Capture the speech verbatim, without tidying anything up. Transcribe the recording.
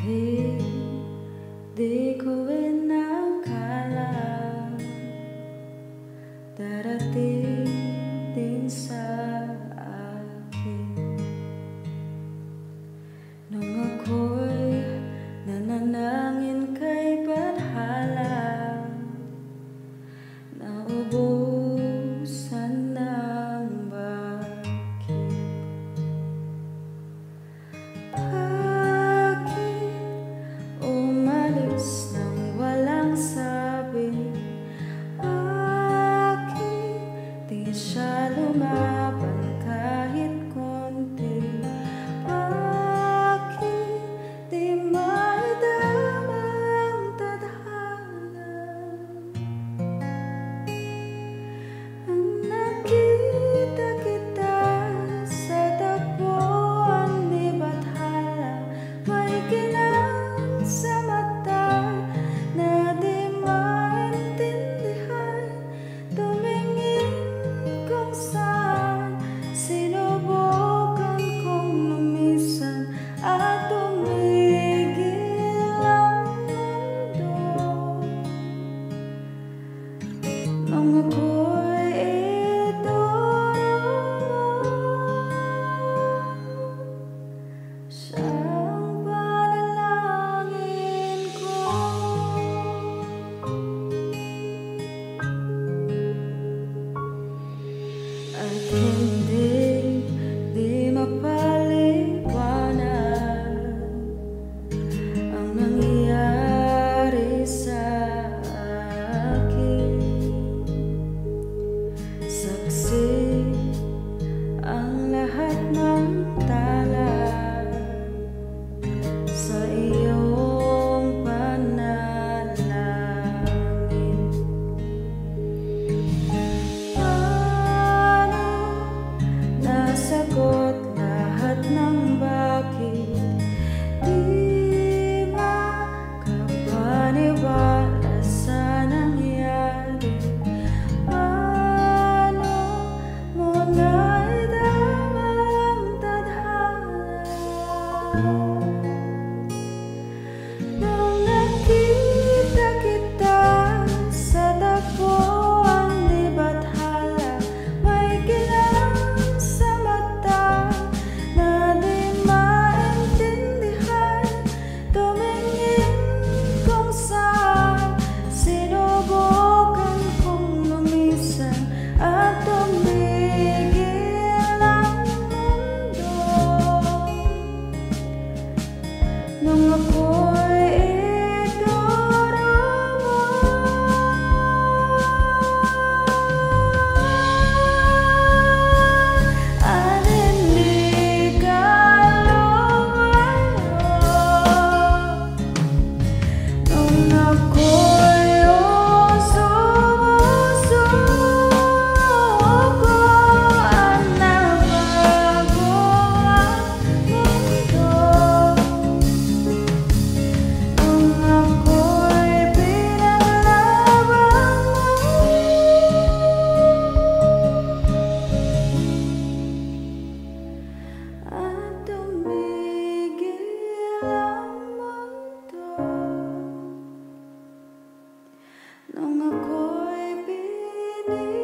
Di, di ko inakala darating din sa akin nung ako'y nananangin kay Badhala, naubusan ng bakit. Bakit umalis nang walang sabi? Bakit di siya lumaban kahit konti? Bakit di maidama ang tadhana? Ang nakita kita sa tagpuan ni Badhala, may ginang sa mata na di maintindihan. Tumingin kung saan, sinubukan kong lumisan at tumigil ang mundo. Nung ako'y idurog, siyang panalangin ko. At hindi, di mapaliwanag ang nangyayari sa akin. Saksi ang lahat ng tala sa iyong panalangin. Paano nasagot lahat ng bakit? Di makapaniwala sa nangyari. Paano mo naidama ang tadhana? Nung nakita kita sa tagpuan ni Badhala, may ginang sa mata na di maintindihan. Tumingin kung saan, sinubukan kong lumisan at tumigil ang mundo. Nung ako'y idurog, alin di ka lumayo. Nung ako'y usong-usoko at nabago ang mundo. Nung ako'y pinaglaban mo at tumigil ang mundo. Nung ako'y pinili